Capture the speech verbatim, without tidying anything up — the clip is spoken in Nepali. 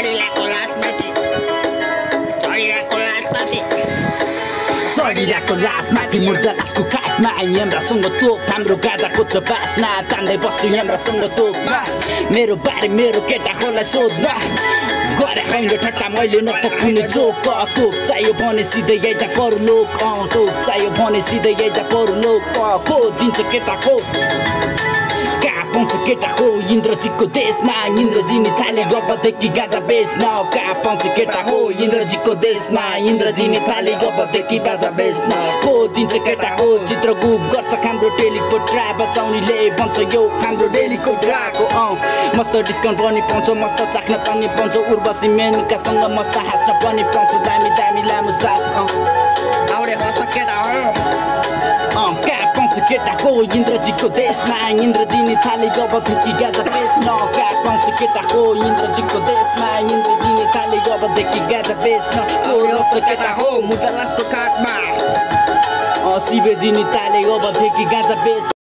चढिरहेको लासमाथि चढिरहेको लासमाथि चढिरहेको लासमाथि मुर्दा लासको काठमा यमराजसँग तोप हाम्रो गाजाको छ बासना तान्दै बस्छु यमराजसँग तोपमा मेरो बारे मेरो केटाकोलाई सोध्न गरे होइन ठट्टा मैले न त कुनै जोक तोप चाहियो भने सिधै आइजा परु लोक तोप चाहियो भने सिधै आइजा परु लोक को दिन्छ केटाको कहाँ पाउँछ केटाको इन्द्रजीको देशमा इन्द्रजीनी थाले गबदेखि गाजा बेच्न कहाँ पाउँछ केटा हो इन्द्रजीको देशमा इन्द्रजीनी थाले गबदेखि गाजा बेच्न को दिन्छ केटा हो चित्रगुप गर्छ हाम्रो डेलीको ट्रा बसाउनीले भन्छ यो हाम्रो डेलीको ड्राको अँ मस्त डिस्काउन्ट पनि पाउँछ मस्त चाख्न पनि पाउँछ उर्वशी मेनकासँग मस्त हाँस्न पनि पाउँछ दामी दामी लामो साथ अँ आउरे हो त केटा हो अँ कहाँ पाउँछ केटा हो इन्द्रजीको देशमा इन्द्रजीनी थाले गबदेखि गाजा बेच्न कहाँ पाउँछ केटा हो इन्द्रजीको देशमा इन्द्रजीनी थाले गबदेखि गाजा बेच्न आउरे हो त केटा हो मुर्दा लासको काठमा शिवजीनी थाले गबदेखि गाजा बेच्न